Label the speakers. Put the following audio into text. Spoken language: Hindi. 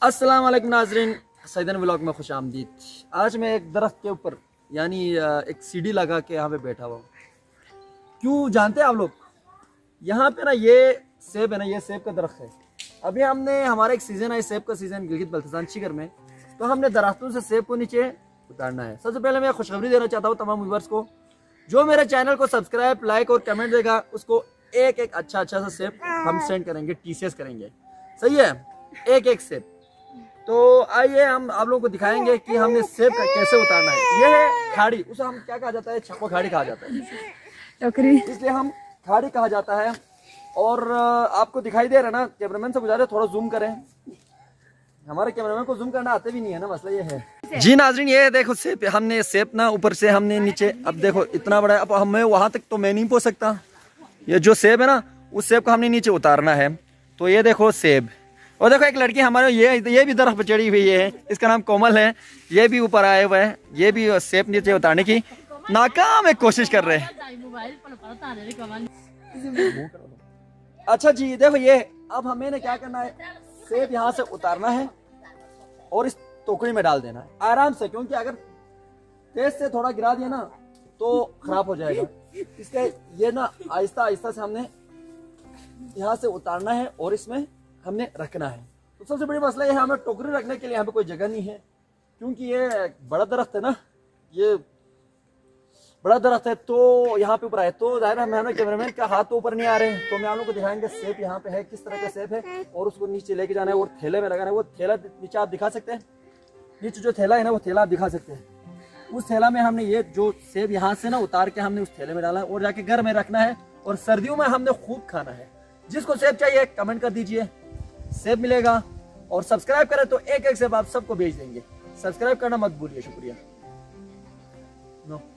Speaker 1: अस्सलाम वालेकुम नाज़रीन, सईदन व्लॉग में खुश आमदीद। आज मैं एक दरख्त के ऊपर यानी एक सीढ़ी लगा के यहाँ पे बैठा हुआ हूँ। क्यों जानते हैं आप लोग? यहाँ पे ना ये सेब है ना, ये सेब का दरख्त है। अभी हमने हमारा एक सीज़न है, सेब का सीज़न गिलगित बल्तिस्तान शिगर में, तो हमने दरख्तों से सेब को नीचे उतारना है। सबसे पहले मैं खुशखबरी देना चाहता हूँ तमाम व्यूअर्स को, जो मेरे चैनल को सब्सक्राइब, लाइक और कमेंट देगा उसको एक एक अच्छा सा सेब हम सेंड करेंगे, टीसीएस करेंगे। सही है, एक एक सेब। तो आइए हम आप लोगों को दिखाएंगे कि हमने सेब का कैसे उतारना है। ये है खाड़ी, उसे हम क्या कहा जाता है? छप्पो खाड़ी कहा जाता है, टोकरी, इसलिए हम खाड़ी कहा जाता है। और आपको दिखाई दे रहा है ना, कैमरामैन से गुजारिश थोड़ा जूम करें। हमारे कैमरामैन को जूम करना आते भी नहीं है ना, मसला ये है। जी नाजरीन, ये देखो सेब, हमने सेब ना ऊपर से हमने नीचे, अब देखो इतना बड़ा है, अब हमें वहां तक तो मैं नहीं पहुंच सकता। ये जो सेब है ना, उस सेब को हमने नीचे उतारना है। तो ये देखो सेब, और देखो एक लड़की हमारे ये भी दरख्त पर चढ़ी हुई है, इसका नाम कोमल है। ये भी ऊपर आए हुए हैं, ये भी सेब नीचे उतारने की नाकाम एक कोशिश कर रहे हैं। अच्छा जी, देखो ये अब हमें क्या करना है, सेब यहाँ से उतारना है और इस टोकरी में डाल देना है आराम से, क्योंकि अगर तेज से थोड़ा गिरा दिया ना तो खराब हो जाएगा। इसलिए ये ना आहिस्ता आहिस्ता से हमने यहाँ से उतारना है और इसमें हमने रखना है। तो सबसे बड़ी मसला ये है, हमें टोकरी रखने के लिए यहाँ पे कोई जगह नहीं है, क्योंकि ये बड़ा दरख्त है ना, ये बड़ा दरख्त है। तो यहाँ पे ऊपर आए तो जाहिर है हमारे कैमरामैन का हाथ तो ऊपर नहीं आ रहे हैं, तो मैं आप लोगों को दिखाएंगे सेब यहाँ पे है, किस तरह का सेब है, और उसको नीचे लेके जाना है और थैले में लगाना है। वो थैला नीचे आप दिखा सकते हैं, नीचे जो थैला है ना, वो थैला आप दिखा सकते हैं। उस थैला में हमने ये जो सेब यहाँ से ना उतार के हमने उस थैले में डाला है और जाके घर में रखना है, और सर्दियों में हमने खूब खाना है। जिसको सेब चाहिए कमेंट कर दीजिए, सेब मिलेगा। और सब्सक्राइब करें तो एक एक सेब आप सबको भेज देंगे। सब्सक्राइब करना मत भूलिए। शुक्रिया। नो